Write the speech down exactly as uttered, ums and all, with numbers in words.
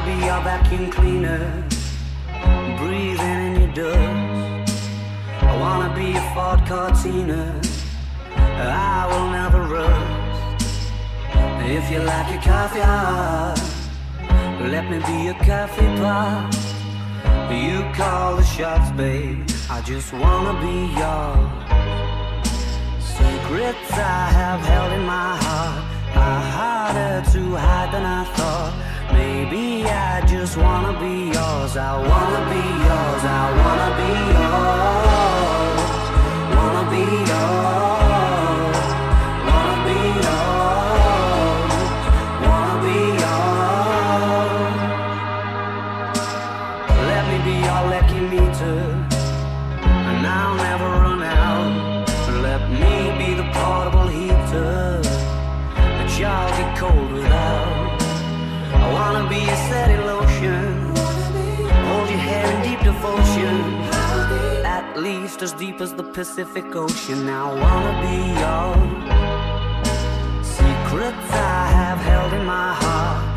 be your vacuum cleaner, breathing in your dust. I wanna be a Ford Cortina, I will never rust. If you like your coffee hot, let me be your coffee pot. You call the shots, babe, I just wanna be yours. Secrets I have held in my heart are harder to hide than I thought. Maybe I just wanna be yours. I wanna be yours. I wanna be yours. Wanna be yours. Wanna be yours. Wanna be yours. Let me be your lucky meter, and I'll never run out. Let me be the portable heater that y'all get cold without. I wanna be a steady lotion, hold your hand in deep devotion, at least as deep as the Pacific Ocean. I wanna be yours. Secrets I have held in my heart